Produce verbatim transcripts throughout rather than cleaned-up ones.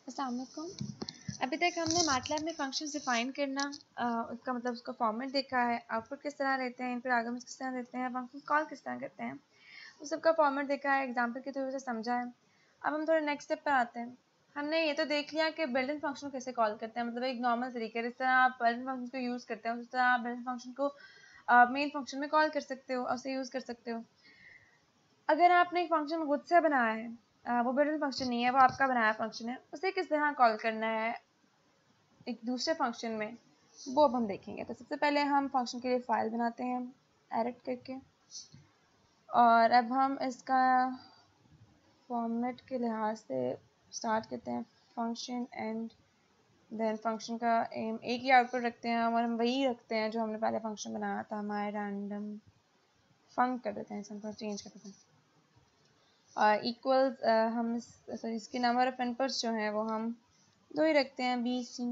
अस्सलाम वालेकुम। अभी तक हमने मैटलैब में फंक्शंस डिफाइन करना, आ, उसका मतलब उसका फॉर्मेट देखा है, आउटपुट किस तरह रहते हैं, इन पर आर्गुमेंट्स किस तरह देते हैं, फंक्शन कॉल किस तरह करते हैं, उस सबका फॉर्मेट देखा है, एग्जांपल के थ्रू से समझा है। अब हम थोड़े नेक्स्ट स्टेप पर आते हैं। हमने ये तो देख लिया कि बिल्ट इन फंक्शन कैसे कॉल करते हैं, मतलब एक नॉर्मल तरीके जिस तरह आप बिल्ट इन फंक्शन को यूज़ करते हैं उस तरह आप बिल्ट इन फंक्शन को मेन फंक्शन में कॉल कर सकते हो और उसे यूज़ कर सकते हो। अगर आपने एक फंक्शन खुद से बनाया है, आ, वो बिल्ट इन फंक्शन नहीं है, वो आपका बनाया फंक्शन है, उसे किस तरह कॉल करना है एक दूसरे फंक्शन में, वो अब हम देखेंगे। तो सबसे पहले हम फंक्शन के लिए फ़ाइल बनाते हैं एडिट करके, और अब हम इसका फॉर्मेट के लिहाज से स्टार्ट करते हैं फंक्शन एंड देन फंक्शन का एम एक ही आउटपुट रखते हैं और हम वही रखते हैं जो हमने पहले फंक्शन बनाया था, हमारे रैंडम फंक कर देते हैं, सिंपल चेंज कर देते हैं। और इक्वल्स हम सॉरी इसके नंबर ऑफ इनपुट्स जो हैं वो हम दो ही रखते हैं, बी सी,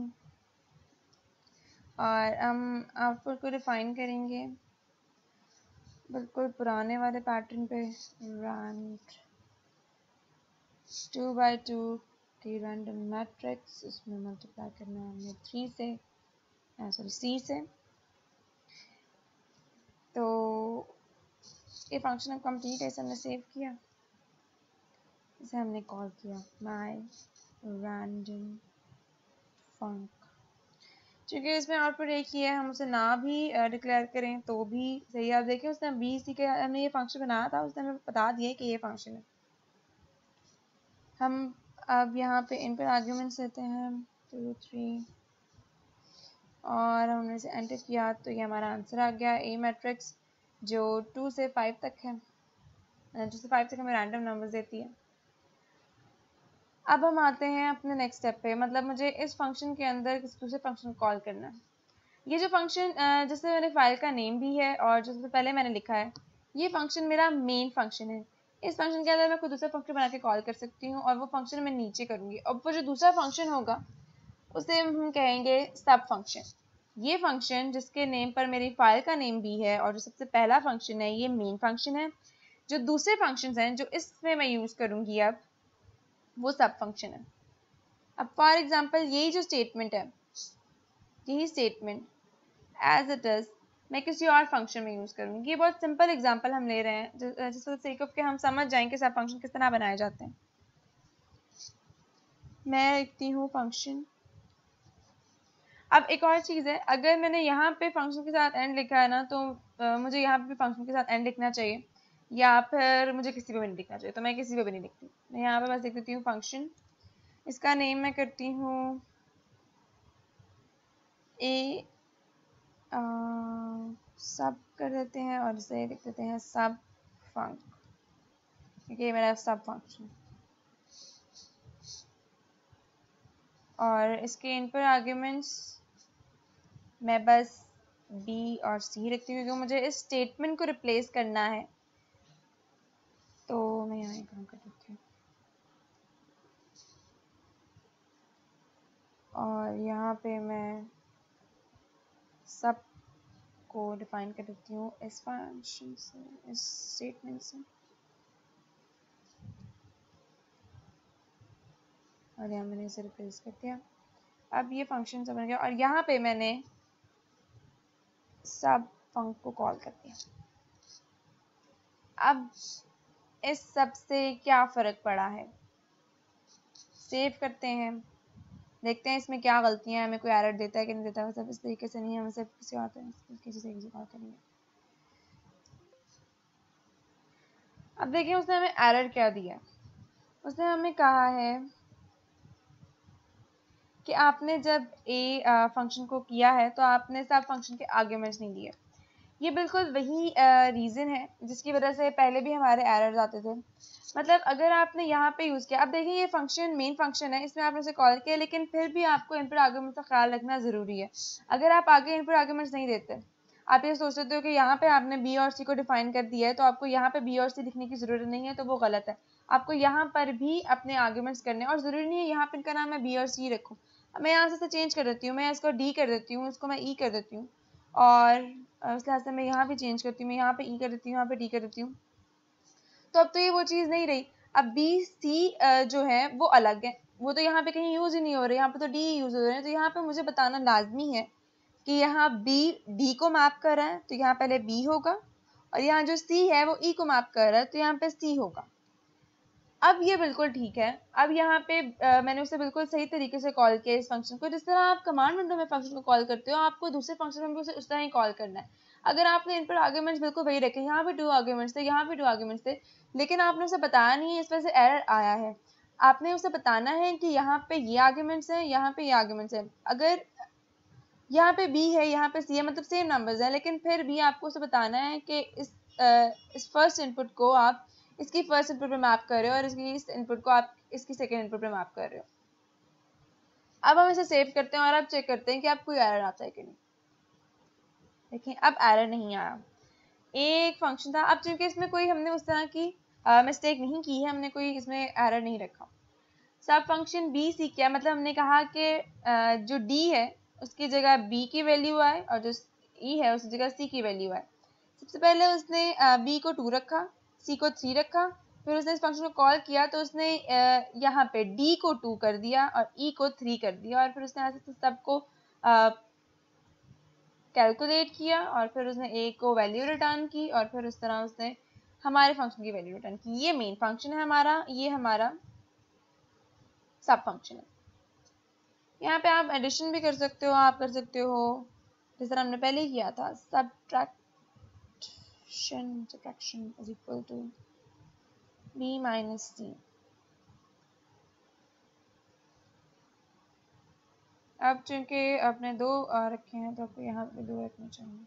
और हम आउटपुट को डिफाइन करेंगे बिल्कुल पुराने वाले पैटर्न पे, रैंड टू बाई टू की रैंडम मैट्रिक्स, इसमें मल्टीप्लाई करना है हमने थ्री से, सॉरी सी से। तो ये फंक्शन कंप्लीट है, इसे हमने सेव किया, इसे हमने कॉल किया माई रैंडम फंक। चूँकि इसमें आउटपुट एक ही है, हम उसे ना भी डिक्लेयर करें तो भी सही है। आप देखें उसने बी सी के हमने ये फंक्शन बनाया था, उसने हमें बता दिया कि ये फंक्शन है। हम अब यहाँ पे इन पर आर्ग्यूमेंट्स देते हैं टू थ्री, और हमने इसे एंटर किया तो ये हमारा आंसर आ गया, ए मैट्रिक्स जो टू से फाइव तक है, टू से फाइव तक हमें रैंडम नंबर्स देती है। अब हम आते हैं अपने नेक्स्ट स्टेप पे, मतलब मुझे इस फंक्शन के अंदर किसी दूसरे फंक्शन को कॉल करना है। ये जो फंक्शन जिसमें मैंने फाइल का नेम भी है और जो सबसे पहले मैंने लिखा है, ये फंक्शन मेरा मेन फंक्शन है। इस फंक्शन के अंदर मैं कोई दूसरा फंक्शन बना के कॉल कर सकती हूँ और वो फंक्शन मैं नीचे करूँगी, और वो जो दूसरा फंक्शन होगा उसे हम कहेंगे सब फंक्शन। ये फंक्शन जिसके नेम पर मेरी फाइल का नेम भी है और जो सबसे पहला फंक्शन है, ये मेन फंक्शन है। जो दूसरे फंक्शन हैं जो इसमें मैं यूज़ करूँगी अब, वो सब फंक्शन है। अब फॉर एग्जाम्पल यही जो स्टेटमेंट है, यही स्टेटमेंट एज इट इज़ मैं किसी और फंक्शन में यूज़ करूँगी। ये बहुत सिंपल एग्जांपल हम ले रहे हैं जिस सेक ऑफ के हम समझ जाएं कि सब फंक्शन किस तरह बनाए जाते हैं। मैं लिखती हूँ फंक्शन। अब एक और चीज़ है, अगर मैंने यहाँ पे फंक्शन के साथ एंड लिखा है ना, तो आ, मुझे यहाँ पे भी फंक्शन के साथ एंड लिखना चाहिए, या फिर मुझे किसी पे भी नहीं लिखना चाहिए। तो मैं किसी पे भी नहीं लिखती, मैं यहाँ पे बस लिख देती हूँ फंक्शन। इसका नेम मैं करती हूँ ए सब कर देते हैं और इसे लिख देते हैं सब फंक, क्योंकि ये मेरा सब फंक्शन। और इसके इन पर आर्ग्यूमेंट्स मैं बस बी और सी रखती हूँ क्योंकि मुझे इस स्टेटमेंट को रिप्लेस करना है, तो मैं यहाँ एक काम कर देती हूँ और यहाँ पे मैं सब को डिफाइन कर देती हूँ इस फंक्शन से, इस स्टेटमेंट से, और यहाँ मैंने इसे रिप्लेस कर दिया। अब ये फंक्शन से बन गया और यहाँ पे मैंने सब फंक को कॉल कर दिया। अब इस सब से क्या फ़र्क पड़ा है, सेव करते हैं, देखते हैं इसमें क्या गलतियाँ हैं, हमें कोई एरर देता है कि नहीं देता है। सब इस तरीके से नहीं, हम सिर्फ किसी और किसी से किसी कॉल करेंगे। अब देखिए उसने हमें एरर क्या दिया। उसने हमें कहा है कि आपने जब ए फंक्शन को किया है तो आपने सब फंक्शन के आर्ग्यूमेंट्स नहीं दिए। ये बिल्कुल वही रीज़न है जिसकी वजह से पहले भी हमारे एरर्स आते थे। मतलब अगर आपने यहाँ पे यूज़ किया, अब देखिए ये फंक्शन मेन फंक्शन है, इसमें आपने उसे कॉल किया, लेकिन फिर भी आपको इनपुट आर्गुमेंट्स का ख्याल रखना ज़रूरी है। अगर आप आगे इनपुट आर्गुमेंट्स नहीं देते, आप ये सोच सकते हो कि यहाँ पे आपने बी और सी को डिफाइन कर दिया है तो आपको यहाँ पे बी और सी लिखने की ज़रूरत नहीं है, तो वो गलत है। आपको यहाँ पर भी अपने आर्गुमेंट्स करने, और ज़रूरी नहीं है यहाँ पे इनका नाम मैं बी और सी रखूँ। मैं यहाँ से चेंज कर देती हूँ, मैं इसको डी कर देती हूँ, इसको मैं ई कर देती हूँ, और उस लिहाज से मैं यहाँ भी चेंज करती हूँ, मैं यहाँ पे ई कर देती हूँ, यहाँ पे डी कर देती हूँ। तो अब तो ये वो चीज़ नहीं रही। अब बी सी जो है वो अलग है, वो तो यहाँ पे कहीं यूज ही नहीं हो रहे, यहाँ पे तो डी यूज हो रहे हैं। तो यहाँ पे मुझे बताना लाजमी है कि यहाँ बी डी को मैप कर रहा है तो यहाँ पहले बी होगा, और यहाँ जो सी है वो ई को मैप कर रहा है तो यहाँ पे सी होगा। अब ये बिल्कुल ठीक है। अब यहाँ पे आ, मैंने उसे बिल्कुल सही तरीके से कॉल किया इस फंक्शन को। जिस तरह आप कमांड विंडो में फंक्शन को कॉल करते हो, आपको दूसरे फंक्शन में भी उसे उस तरह ही कॉल करना है। अगर आपने इन पर आर्ग्यूमेंट्स बिल्कुल वही रखे, यहाँ पे टू आर्ग्यूमेंट्स थे, यहाँ पे टू आर्ग्यूमेंट्स थे, लेकिन आपने उसे बताया नहीं है, इस वजह से एरर आया है। आपने उसे बताना है कि यहाँ पे ये आर्ग्यूमेंट्स हैं, यहाँ पे ये आर्ग्यूमेंट्स हैं। अगर यहाँ पे बी है, यहाँ पे सी है, मतलब सेम नंबर्स हैं, लेकिन फिर भी आपको उसे बताना है कि इस आ, इस फर्स्ट इनपुट को आप इसकी फर्स्ट इनपुट पे मैप कर रहे हो और इसकी इस इनपुट को आप इसकी सेकेंड इनपुट पे मैप कर रहे हो। अब हम इसे सेव करते हैं और अब चेक करते हैं कि अब कोई एरर आता है कि नहीं। देखिए अब एरर नहीं आया। एक फंक्शन था, अब चूंकि इसमें कोई हमने उस तरह की मिस्टेक नहीं की है, हमने कोई इसमें एरर नहीं रखा। सब फंक्शन बी सी क्या मतलब, हमने कहा कि जो डी है उसकी जगह बी की वैल्यू आए और जो ई है उसकी जगह सी की वैल्यू आए। सबसे पहले उसने बी को टू रखा, सी को थ्री रखा, फिर उसने इस फंक्शन को कॉल किया तो उसने यहाँ पे डी को टू कर दिया और ई को थ्री कर दिया, और फिर उसने ऐसे सबको कैलकुलेट किया और फिर उसने ए को वैल्यू रिटर्न की और फिर उस तरह उसने हमारे फंक्शन की वैल्यू रिटर्न की। ये मेन फंक्शन है हमारा, ये हमारा सब फंक्शन है। यहाँ पे आप एडिशन भी कर सकते हो, आप कर सकते हो जिस तरह हमने पहले किया था, subtraction subtraction is equal to B minus C. अब चूंकि आपने दो रखे हैं तो आपको यहाँ पे दो रखने चाहिए।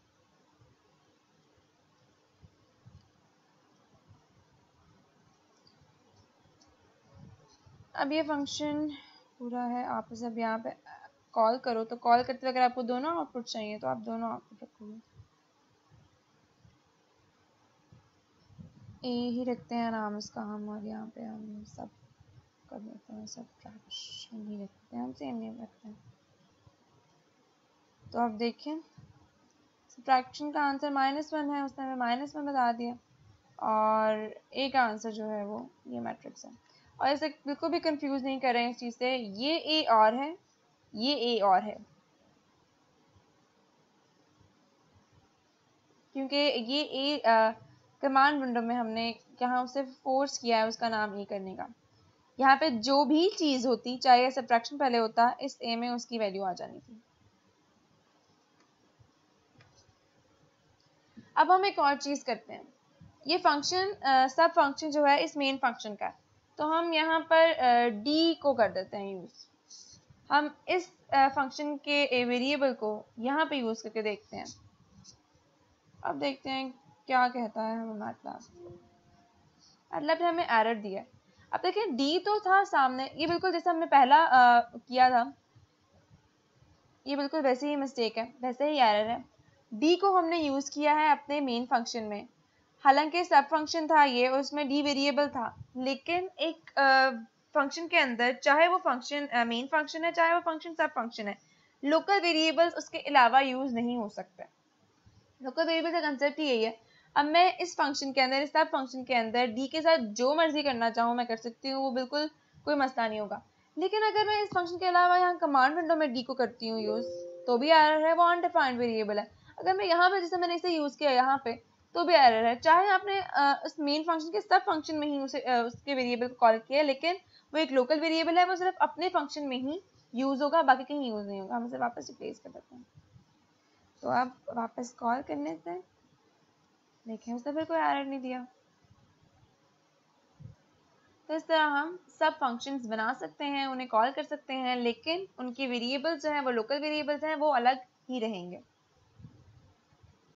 अब ये फंक्शन पूरा है, आप इसे अब यहाँ पे कॉल करो तो कॉल करते वक्त अगर आपको दोनों आउटपुट चाहिए तो आप दोनों आउटपुट रखोगे। ए ही रखते हैं नाम इसका हम, और यहाँ पे हम सब कर देते हैं, सब्ट्रैक्शन ही रखते हैं, हम सेम नेम रखते हैं। तो अब देखें सब्ट्रैक्शन का आंसर माइनस वन है, उसने हमें माइनस वन बता दिया, और ए का आंसर जो है वो ये मैट्रिक्स है। और इसे बिल्कुल भी कंफ्यूज नहीं करें इस चीज़ से, ये ए और है, ये ए और है, क्योंकि ये ए कमांड विंडो में हमने यहाँ उसे फोर्स किया है उसका नाम ए करने का। यहाँ पे जो भी चीज़ होती, चाहे सब्ट्रैक्शन पहले होता, इस ए में उसकी वैल्यू आ जानी थी। अब हम एक और चीज़ करते हैं, ये फंक्शन सब फंक्शन जो है इस मेन फंक्शन का, तो हम यहाँ पर डी को कर देते हैं यूज़। हम इस फंक्शन के वेरिएबल को यहाँ पे यूज़ करके देखते हैं। अब देखते हैं क्या कहता है हमें मैटलैब। मैटलैब ने हमें एरर दिया है। अब देखिए डी तो था सामने, ये बिल्कुल जैसे हमने पहला आ, किया था, ये बिल्कुल वैसे ही मिस्टेक है, वैसे ही एरर है। डी को हमने यूज़ किया है अपने मेन फंक्शन में, हालांकि सब फंक्शन था ये, उसमें डी वेरिएबल था, लेकिन एक फंक्शन के अंदर, चाहे वो फंक्शन मेन फंक्शन है चाहे वो फंक्शन सब फंक्शन है, लोकल वेरिएबल्स उसके अलावा यूज़ नहीं हो सकते। लोकल वेरिएबल का कंसेप्ट ही यही है। अब मैं इस फंक्शन के अंदर, इस सब फंक्शन के अंदर डी के साथ जो मर्जी करना चाहूँ मैं कर सकती हूँ, वो बिल्कुल कोई मसला नहीं होगा। लेकिन अगर मैं इस फंक्शन के अलावा यहाँ कमांड विंडो में डी को करती हूँ यूज़, तो भी एरर है, वो अनडिफाइंड वेरिएबल है। अगर मैं यहाँ पे, जैसे मैंने इसे यूज़ किया यहाँ पे, तो भी एरर है, चाहे आपने उस मेन फंक्शन के सब फंक्शन में ही उसे उसके वेरिएबल को कॉल किया, लेकिन वो एक लोकल वेरिएबल है, वो सिर्फ अपने फंक्शन में ही यूज़ होगा, बाकी कहीं यूज़ नहीं होगा। हम इसे वापस रिप्लेस कर देते हैं। तो आप वापस कॉल करने से देखें उसने फिर कोई एरर नहीं दिया। तो इस तरह हम सब फंक्शंस बना सकते हैं, उन्हें कॉल कर सकते हैं, लेकिन उनकी वेरिएबल्स जो हैं वो लोकल वेरिएबल्स हैं, वो अलग ही रहेंगे।